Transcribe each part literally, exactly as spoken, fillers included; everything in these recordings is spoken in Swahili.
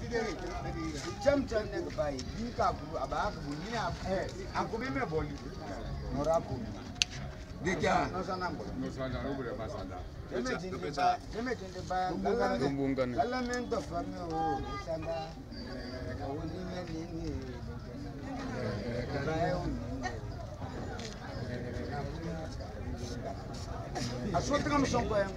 Chamcha ne bai dika ku aba ku ni aku me boli nora ku dika no sana ngolo no sana robure basanda eme jindi ba eme jindi ba gumbungan elemento fami o sanda awoni me ni ni Assunto não me são bem.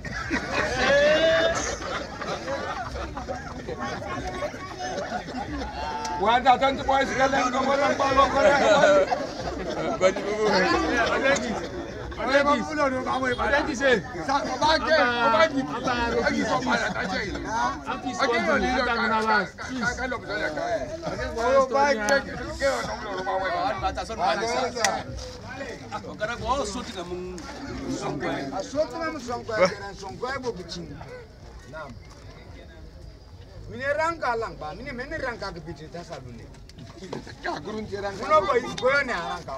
Wanda tanto pode se calar como não palo correr. Bati bubu. Olha vamos pular no vamos para. Olha dizer. Saco baque, baque. Aqui só para tá cheio. Aqui só para na base. Cá lo precisa cá. O baque que eu não não vamos para. Bata só para. O cara gosta de soltar um songkwai. A soltar um songkwai, era songkwai bokucing. Nam. Mine rangka lang ba, mine mene rangka ke bici tas alune. Kak gurun cerang. Mino boy boy ne rangka.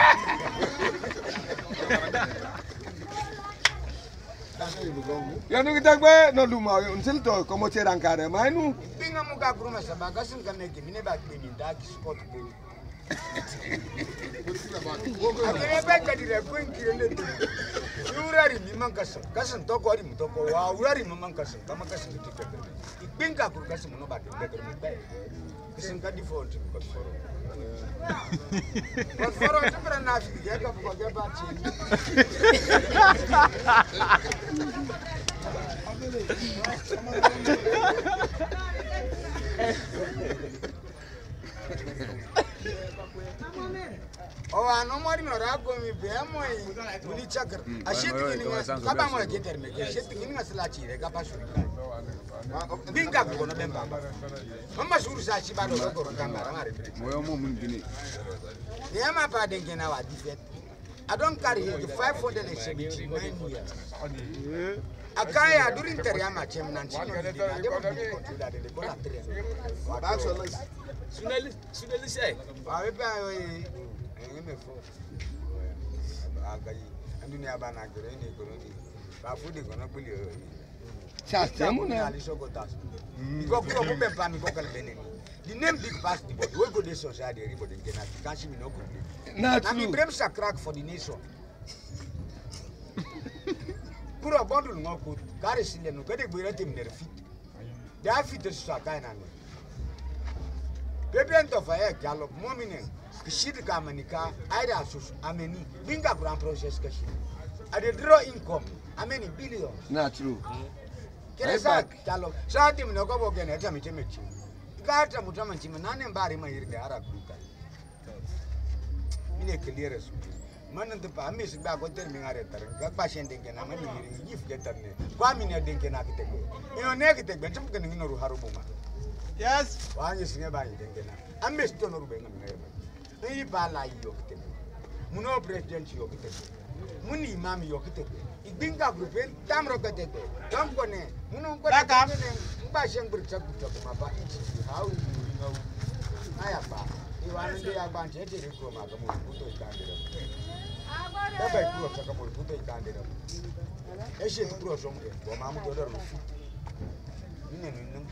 Ya nu kita gwe no luma until to como cerang kare mai nu. Pinga muka gurun masa bagasin kame ke mine bag beminda ki spot ko. Akhirnya baik jadi rekuen kiri itu. Urari memang kasar, kasar toko hari toko. Wah urari memang kasar, kama kasar itu kerja. Ikbingka aku kasar mana batin beker muda. Kasar kan default bukan forum. Bukan forum itu pernah nafsi dia kau bukan dia baca. Oh, ano mari merago mi bemo i buli chakar. Ashit kini kaba mo geter me. Ashit kini ngasla chire kaba shuri. Binga ko no bemba. Mama shuru sa chi bado ko kamba mari. Moyo mo mun gini. Yama pa denke na wa difet. I don't carry the five hundred seventy-nine years. Akaya during teriyama chem nan chino di de ko to da de ko la tre. Ba so la. Suneli suneli say. Ba be ba me fo agayi andunia bana gere ni koroni ba fudi kono buli system na ali sokotas iko kuro mo bempa mi ko kala beneni the name big pass the body we go dey social dey everybody get na kanshi mi no go na mi brem crack for the nation kuro bondul ngoko kare sile no gede gbere tem der fit da fit so akai na no pepe ento fa e galo mominen Kishid kamanika, aida sus, ameni, binga grand process kashi. Ade draw income, ameni billions. Not true. Kere sa kalo, sa tim no ko bogene ta miche mechi. Kata mutama chima nane mbari ma yirde ara gruka. Mine clear su. Manan te pa mi sigba ko termi ngare tar. Ga patient denke na mani yiri gif getarne. Kwa mine denke na kitego. Ino ne kitego chum kene ngino ru harubuma. Yes. Wanyi singe ba denke na. Amme sto no rube ngame. Muni bala yokite, muno president yokite, muni imam yokite. Ibinga grupe tamro kete. Kampone, muno ko na kene, mba sheng bercak bercak mapa. How you know? Aya pa. Iwan ndi ya banje te ko ma kamu puto ikandira. Baba ku ko kamu puto ikandira. Eshe ku so mu ko ma mu do do. Nne nne.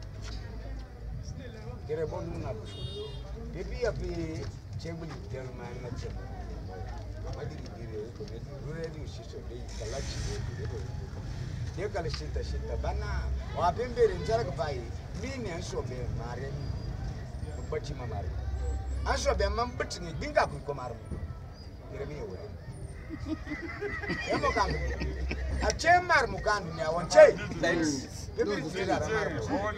Kere bonu na. Bibi api chembuli tell my nature. Madi dire ko ne dure ni shiso dei kalachi de. De kala shita shita bana wa bembere njara kai mini anso be mare bachi mamare. Anso be mam bitni dinga ku ko maru. Dire mi wo. Emo kan. A chemar mu kan ni awon che. Bibi dire ara maru.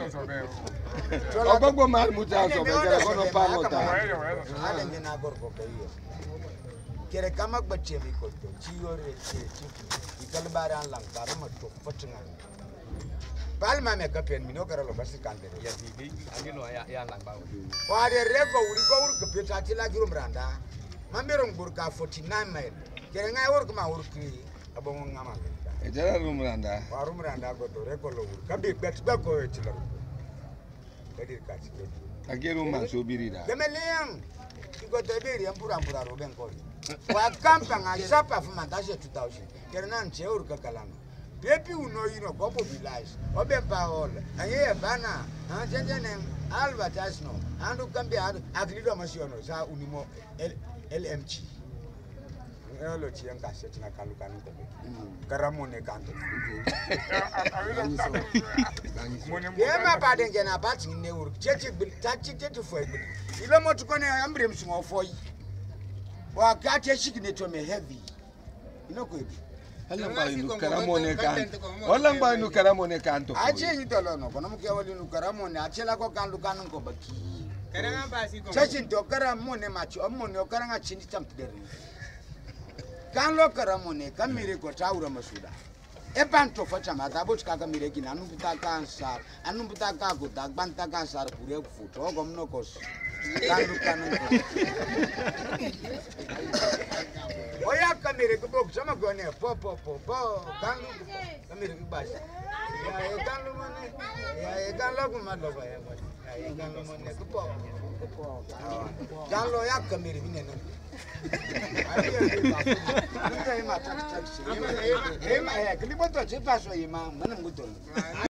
Ogbo mar muta so be kere kono pa mota ale ngena gorko kayo kere kama bache mi ko to chiore che chi ikal baran lang bara ma to fotinga palma me kapen mi no kara lo basi kande ya bibi angino ya ya lang ba wa de rego uri go ur ke peta tila girum randa mambero ngurka forty-nine mile kere ngai ur kuma ur ki abong ngama e jara rum randa wa rum randa go to rego lo ur kabe bet ba ko tila Kadir kasi kadir. Agiru manso birida. Demeliam. Iko tebiri ampura ampura roben koi. Wa kampa nga sapa fuma tashe two thousand. Kernan cheur kakalano. Maybe you know you know go mobilize. Obe Paul. And here Bana. And Jensen Albert Asno. And who can be had Agrido Masiono. Sa Unimo L M G. Hello, Chianca setting a Kalukan. Caramone canto. Yema Badengana batting New Jetty Tatty for it. You don't want to go near Ambrim small for you. Well, got a signature me heavy. You know, good. Halambai no Caramone canto. Halambai no Caramone canto. I change it alone. Conomucavali Caramone, Achelaco can look on Cobaki. Chasing to Caramone match or money or Caranga Chinny Tampere. Can look Caramone, Camirico Taura Masuda. A panto for Chamata, Camiraki, Anuputaka and Sar, Anuputaka, Bantaka Sar, Pure foot, or Gomnocos. Oya Camirico book, some are going there, pop, pop, pop, can look Camirico Bass. Yeah, you can look money. Yeah, you can look my dog. Yeah, you can look money. Can look up Camirico. I hear him. I'm going to pass away, man.